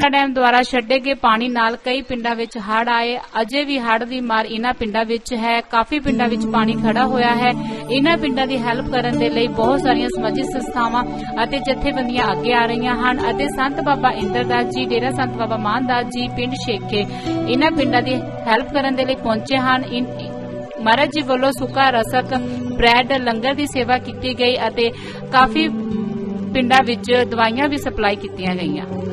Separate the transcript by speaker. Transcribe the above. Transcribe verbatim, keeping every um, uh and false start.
Speaker 1: Dam द्वारा छड्डे गए पानी नाल कई पिंडां विच हड़ आए। अजे भी हड़ दी मार इन्हां पिंडां विच है। काफी पिंडां विच पानी खड़ा होया है। इन्हां पिंडां दी हैल्प करन दे लई बहुत सारियां समाजिक संस्थावां अते जथेबंदियां अगे आ रहीआं हन अते संत बाबा इंद्रदास जी, डेरा संत बाबा मानदास जी, पिंड शेखे इन्हां पिंडां दी हैल्प करन दे लई पहुंचे हन। महाराज जी वालों सुक्का रसक, ब्रैड, लंगर की सेवा की गई अते काफी पिंडां विच दवाइयां भी सप्लाई कीतियां गईयां।